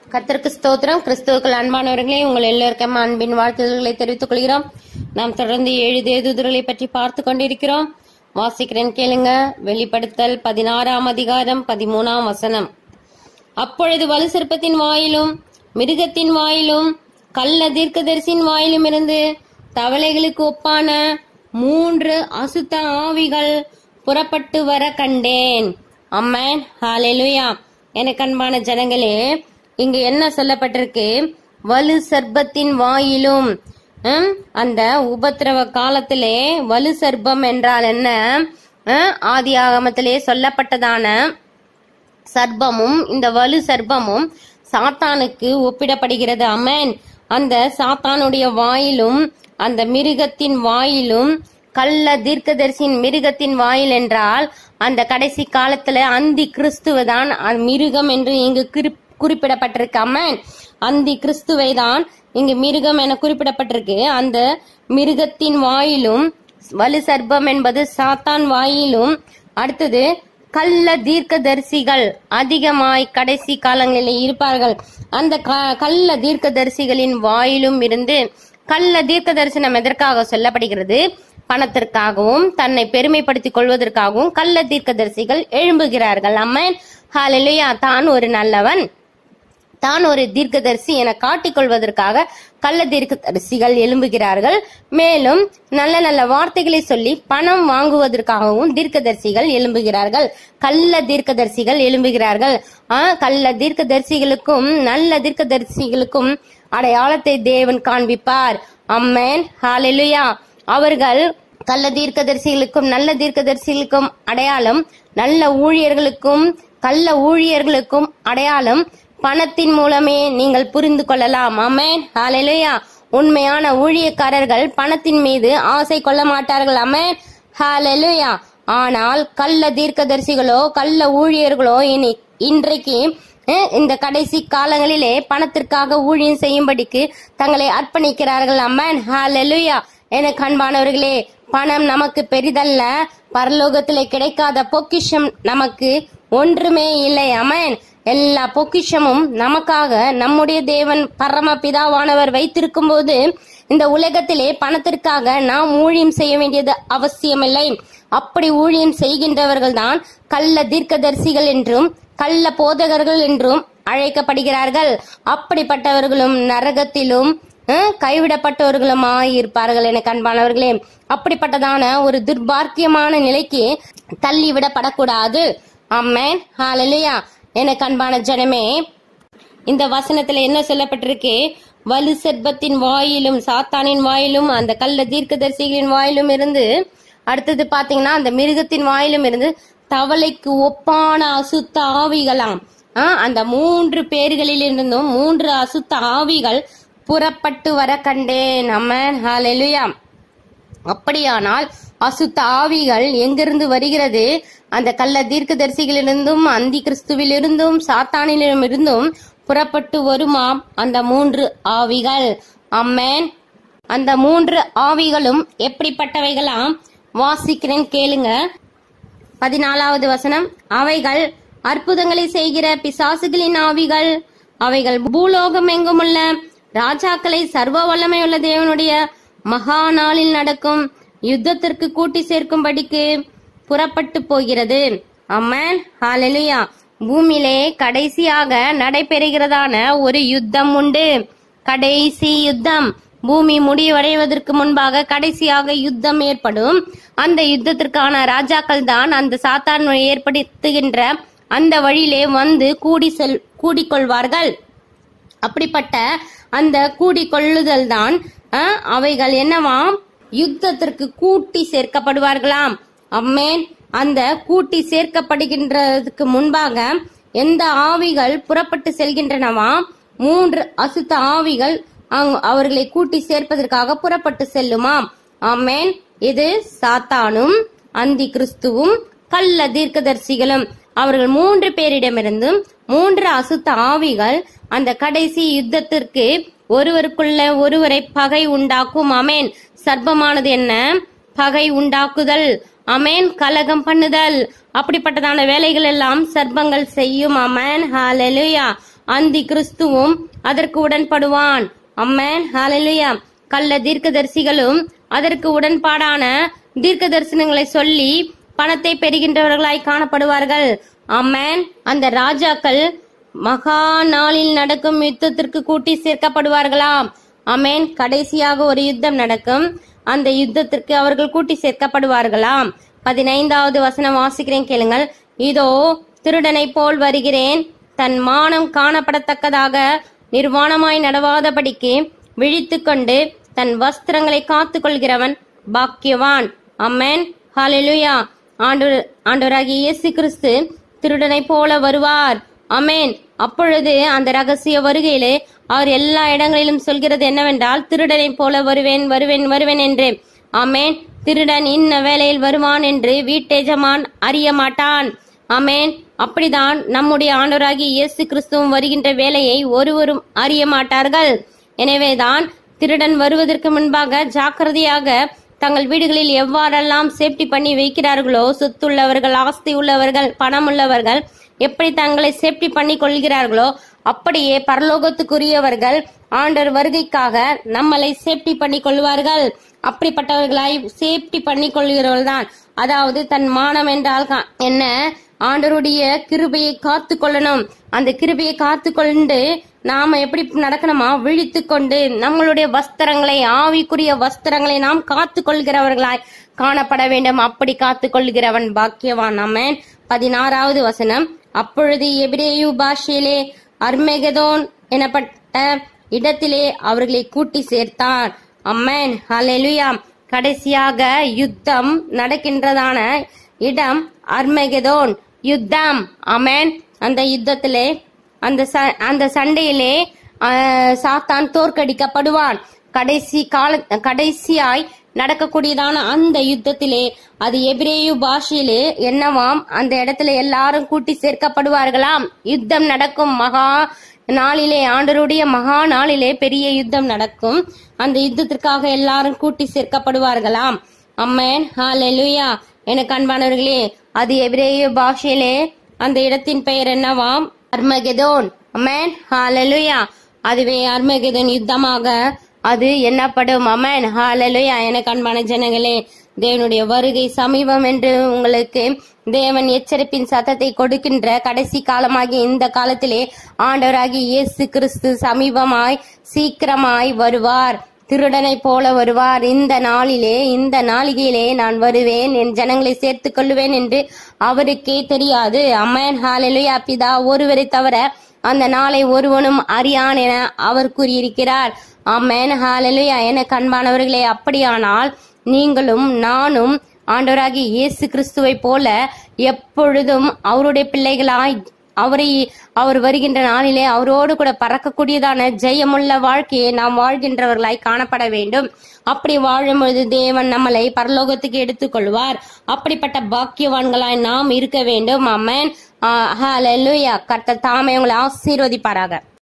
கர்த்தருக்கு ஸ்தோத்திரம். கிறிஸ்துவுக்குள் அன்பானவர்களே, உங்கள் எல்லோருக்கும் அன்பின் வாழ்த்துதல்களை தெரிவித்துக் கொள்கிறோம். நாம் தொடர்ந்து 7 தேவதூதர்களை பற்றி பார்த்து கொண்டிருக்கிறோம். வாசிக்கிறேன் கேளுங்க. வெளிப்படுத்தல் 16ஆம் அதிகாரம் 13ஆம் வசனம். அப்பொழுது வலு சர்ப்பத்தின் வாயிலும் மிருகத்தின் வாயிலும் கள்ள தீர்க்கதரிசியின் வாயிலும் இருந்து தவளைகளுக்கு ஒப்பான 3 அசுத்த ஆவிகள் புறப்பட்டு வர கண்டேன். ஆமென், ஹல்லேலூயா. எனக்கு அன்பான ஜனங்களே, இங்க என்ன சொல்லப்பட்டிருக்கு? வலு சர்ப்பத்தின் வாயிலும். அந்த உபத்திரவ காலத்திலே வலு சர்ப்பம் என்றால் என்ன? ஆதி ஆகமத்திலே சொல்லப்பட்டதான சர்ப்பமும் இந்த வலு சர்ப்பமும் சாத்தானுக்கு ஒப்பிடப்படுகிறது. ஆமென். அந்த சாத்தானுடைய வாயிலும் அந்த மிருகத்தின் வாயிலும், கள்ள தீர்க்கதரிசியின் மிருகத்தின் வாயில் என்றால் அந்த கடைசி காலத்துல அந்தி கிறிஸ்துவதான் மிருகம் என்று இங்கு குறிப்பிடப்பட்டிருக்கு. ஆமென். அந்தி கிறிஸ்துவை தான் இங்கு மிருகம் என குறிப்பிடப்பட்டிருக்கு. அந்த மிருகத்தின் வாயிலும், வலு சர்ப்பம் என்பது சாத்தான் வாயிலும், அடுத்தது கள்ள தீர்க்கதரிசிகள் அதிகமாய் கடைசி காலங்களில் இருப்பார்கள். அந்த கள்ள தீர்க்கதரிசிகளின் வாயிலும் இருந்து, கள்ள தீர்க்க தரிசனம் எதற்காக சொல்லப்படுகிறது? பணத்திற்காகவும் தன்னை பெருமைப்படுத்திக் கொள்வதற்காகவும் கள்ள தீர்க்கதரிசிகள் எழும்புகிறார்கள். ஆமென், ஹல்லேலூயா. தான் ஒரு நல்லவன், தான் ஒரு தீர்க்கதரிசி என காட்டிக் கொள்வதற்காக கள்ள தீர்க்கதரிசிகள் எழும்புகிறார்கள். மேலும் நல்ல நல்ல வார்த்தைகளை சொல்லி பணம் வாங்குவதற்காகவும் தீர்க்கதரிசிகள் எழும்புகிறார்கள். கள்ள தீர்க்கதரிசிகள் எழும்புகிறார்கள். கள்ள தீர்க்கதரிசிகளுக்கும் நல்ல தீர்க்கதரிசிகளுக்கும் அடையாளத்தை தேவன் காண்பிப்பார். ஆமென், ஹல்லேலூயா. அவர்கள் கள்ள தீர்க்கதரிசிகளுக்கும் நல்ல தீர்க்கதரிசிகளுக்கும் அடையாளம், நல்ல ஊழியர்களுக்கும் கள்ள ஊழியர்களுக்கும் அடையாளம் பணத்தின் மூலமே நீங்கள் புரிந்து கொள்ளலாம். ஆமென், ஹல்லேலூயா. உண்மையான ஊழியக்காரர்கள் பணத்தின் மீது ஆசை கொள்ள மாட்டார்கள். ஆமென், ஹல்லேலூயா. ஆனால் கள்ள தீர்க்கதரிசிகளோ கள்ள ஊழியர்களோ இன்றைக்கு இந்த கடைசி காலங்களிலே பணத்திற்காக ஊழியம் செய்யும்படிக்கு தங்களை அர்ப்பணிக்கிறார்கள். ஆமென், ஹல்லேலூயா. எனக்கு அன்பானவர்களே, பணம் நமக்கு பெரிதல்ல. பரலோகத்திலே கிடைக்காத பொக்கிஷம் நமக்கு ஒன்றுமே இல்லை. ஆமென். எல்லா பொக்கிஷமும் நமக்காக நம்முடைய தேவன் பரமபிதாவானவர் வைத்திருக்கும் போது இந்த உலகத்திலே பணத்திற்காக நாம் ஊழியம் செய்ய வேண்டியது அவசியமில்லை. அப்படி ஊழியம் செய்கின்றவர்கள் தான் கள்ள தீர்க்கதரிசிகள் என்றும் கள்ள போதகர்கள் என்றும் அழைக்கப்படுகிறார்கள். அப்படிப்பட்டவர்களும் நரகத்திலும் கைவிடப்பட்டவர்களுமாய் இருப்பார்கள். எனக்கு அன்பானவர்களே, அப்படிப்பட்டதான ஒரு துர்பாக்கியமான நிலைக்கு தள்ளிவிடப்படக்கூடாது. ஆமென், ஹல்லேலூயா. எனக்கு அன்பான ஜனமே, இந்த வசனத்துல என்ன சொல்லப்பட்டிருக்கு? வலு சர்ப்பத்தின் வாயிலும் சாத்தானின் வாயிலும் அந்த கள்ள தீர்க்கதரிசிகளின் வாயிலும் இருந்து, அடுத்தது பாத்தீங்கன்னா அந்த மிருகத்தின் வாயிலும் இருந்து தவளைக்கு ஒப்பான அசுத்த ஆவிகளாம். அந்த 3 பேர்களில் இருந்தும் 3 அசுத்த ஆவிகள் புறப்பட்டு வர கண்டேன். ஆமென், ஹல்லேலூயா. அப்படியானால் அசுத்த ஆவிகள் எங்கிருந்து வருகிறது? அந்த கள்ள தீர்க்கதரிசிகளிலிருந்தும் அந்தி கிறிஸ்துவிலிருந்தும் சாத்தானிலும் இருந்தும் புறப்பட்டு வருமாம் அந்த 3 ஆவிகள். ஆமென். அந்த 3 ஆவிகளும் எப்படிப்பட்டவைகளாம்? வாசிக்கிறேன் கேளுங்க. 14வது வசனம். அவைகள் அற்புதங்களை செய்கிற பிசாசுகளின் ஆவிகள். அவைகள் பூலோகம் எங்குமுள்ள ராஜாக்களை சர்வ வல்லமையுள்ள தேவனுடைய மகா நாளில் நடக்கும் யுத்தத்திற்கு கூட்டி சேர்க்கும்படிக்கு புறப்பட்டு போகிறது. ஆமென், ஹல்லேலூயா. பூமியிலே கடைசியாக நடைபெறுகிறதான ஒரு யுத்தம் உண்டு. கடைசி யுத்தம். பூமி முடிவடைவதற்கு முன்பாக கடைசியாக யுத்தம் ஏற்படும். அந்த யுத்தத்திற்கான ராஜாக்கள் தான் அந்த சாத்தான் ஏற்படுத்துகின்ற அந்த வழியிலே வந்து கூடிக்கொள்வார்கள். அப்படிப்பட்ட அந்த கூடிக்கொள்ளுதல் தான் அவைகள் என்னவாம்? யுத்தத்திற்கு கூட்டி சேர்க்கப்படுவார்களாம். ஆமென். அந்த கூட்டி சேர்க்கப்படுகின்றதுக்கு முன்பாக எந்த ஆவிகள் புறப்பட்டு செல்கின்றனவாம்? 3 அசுத்த ஆவிகள் அவர்களை கூட்டி சேர்ப்பதற்காக புறப்பட்டு செல்லுமாம். ஆமென். இது சாத்தானும் அந்தி கிறிஸ்துவும் கள்ள தீர்க்கதரிசிகளும். அவர்கள் 3 பேரிடமிருந்தும் 3 அசுத்த ஆவிகள் அந்த கடைசி யுத்தத்திற்கு ஒருவருக்குள்ள ஒருவரை பகை உண்டாக்கும். ஆமென். சர்ப்பமானது என்ன? பகை உண்டாக்குதல். ஆமென். கலகம் பண்ணுதல். அப்படிப்பட்டதான வேலைகள் எல்லாம் சர்ப்பங்கள் செய்யும். ஆமென், ஹல்லேலூயா. அந்தி கிறிஸ்துவும் அதற்கு உடன்படுவான். அம்மேன், ஹalleluya. கள்ள தீர்க்கதரிசிகளும் அதற்கு உடன்பாடான தீர்க்க தரிசனங்களை சொல்லி பணத்தை பெறுகின்றவர்களாய் காணப்படுவார்கள். அம்மேன். அந்த ராஜாக்கள் மகா நாளில் நடக்கும் யுத்தத்திற்கு கூட்டி சேர்க்கப்படுவார்களாம். அமேன். கடைசியாக ஒரு யுத்தம் நடக்கும். அந்த யுத்தத்திற்கு அவர்கள் கூட்டி சேர்க்கப்படுவார்களாம். 15வது வசனம் வாசிக்கிறேன், கேளுங்கள். இதோ திருடனை போல் வருகிறேன், தன் மானம் காணப்படத்தக்கதாக நிர்வாணமாய் நடவாதபடிக்கு விழித்துக் கொண்டு தன் வஸ்திரங்களை காத்துக் கொள்கிறவன் பாக்கியவான். அம்மேன், ஹalleluya. ஆண்டவராகிய இயேசு கிறிஸ்து திருடனை போல வருவார். அமேன். அப்பொழுது அந்த ரகசிய வருகையிலே அவர் எல்லா இடங்களிலும் சொல்கிறது என்னவென்றால், திருடனை போல வருவேன் வருவேன் வருவேன் என்று. அமேன். திருடன் இன்ன வேளையில் வருவான் என்று வீட்டெஜமான் அறிய மாட்டான். அமேன். அப்படிதான் நம்முடைய ஆண்டவராகிய இயேசு கிறிஸ்துவும் வருகின்ற வேலையை ஒருவரும் அறிய மாட்டார்கள். எனவேதான் திருடன் வருவதற்கு முன்பாக ஜாக்கிரதையாக தங்கள் வீடுகளில் எவ்வாறெல்லாம் சேஃப்டி பண்ணி வைக்கிறார்களோ, சொத்துள்ளவர்கள், ஆஸ்தி உள்ளவர்கள், பணம் உள்ளவர்கள் எப்படி தங்களை சேஃப்டி பண்ணி கொள்கிறார்களோ, அப்படியே பரலோகத்துக்குரியவர்கள் ஆண்டவர் வருகைக்காக நம்மளை சேஃப்டி பண்ணி கொள்வார்கள். அப்படிப்பட்டவர்களாய் சேஃப்டி பண்ணி கொள்கிறவர்கள் தான். அதாவது தன் மானம் என்றால் என்ன, ஆண்டவருடைய கிருபையை காத்து கொள்ளணும். அந்த கிருபையை காத்து கொண்டு நாம எப்படி நடக்கணுமா, விழித்து கொண்டு நம்மளுடைய வஸ்திரங்களை, ஆவிக்குரிய வஸ்திரங்களை நாம் காத்து கொள்கிறவர்களாய் காணப்பட வேண்டும். அப்படி காத்து கொள்கிறவன் பாக்கியவான். ஆமென். 16வது வசனம். அப்பொழுது எபிரேயு பாஷையிலே அர்மெகதோன் எனப்பட்ட இடத்திலே அவர்களை கூட்டி சேர்த்தார். அம்மேன், ஹalleluya. கடைசியாக யுத்தம் நடக்கின்றதான இடம் அர்மெகதோன் யுத்தம். அமேன். அந்த யுத்தத்திலே அந்த சண்டையிலே சாத்தான் தோற்கடிக்கப்படுவான். கடைசியாய் நடக்கக்கூடியதான அந்த யுத்தத்திலே அது எபிரேயு பாஷையிலே என்னவாம், அந்த இடத்துல எல்லாரும் கூட்டி சேர்க்கப்படுவார்களாம். யுத்தம் நடக்கும் மகா நாளிலே, ஆண்டவருடைய மகா நாளிலே பெரிய யுத்தம் நடக்கும். அந்த யுத்தத்திற்காக எல்லாரும் கூட்டி சேர்க்கப்படுவார்களாம். அம்மேன், ஹalleluya. எனக்கு அன்பானவர்களே, அது எபிரேய பாஷையிலே அந்த இடத்தின் பெயர் என்னவாம், அர்மகெதோன். அமேன், ஹalleluya. அதுவே அர்மகெதோன் யுத்தமாக அது என்னப்படும். அமேன், ஹalleluya. எனக்கு அன்பான ஜனங்களே, தேவனுடைய வருகை சமீபம் என்று உங்களுக்கு தேவன் எச்சரிப்பின் சத்தத்தை கொடுக்கின்ற கடைசி காலமாகிய இந்த காலத்திலே ஆண்டவராகிய இயேசு கிறிஸ்து சமீபமாய் சீக்கிரமாய் வருவார். திருடனை போல வருவார். இந்த நாளிலே, இந்த நாளிகையிலே நான் வருவேன், என் ஜனங்களை சேர்த்துக் கொள்ளுவேன் என்று அவருக்கே தெரியாது. அம்மேன், ஹalleluya. பிதா ஒருவரை தவிர அந்த நாளை ஒருவனும் அறியான் என அவர் கூறியிருக்கிறார். அம்மேன், ஹalleluya. எனக்கு அன்பானவர்களே, அப்படியானால் நீங்களும் நானும் ஆண்டவராகிய இயேசு கிறிஸ்துவை போல எப்பொழுதும் அவருடைய பிள்ளைகளாய் அவர் வருகின்ற நாளிலே அவரோடு கூட பறக்கக்கூடியதான ஜெயமுள்ள வாழ்க்கையை நாம் வாழ்கின்றவர்களாய் காணப்பட வேண்டும். அப்படி வாழும் பொழுது தேவன் நம்மளை பரலோகத்துக்கு எடுத்துக்கொள்வார். அப்படிப்பட்ட பாக்கியவான்களாய் நாம் இருக்க வேண்டும். ஆமென், ஹalleluya. கர்த்தர் தாமே உங்களை ஆசீர்வதிப்பாராக.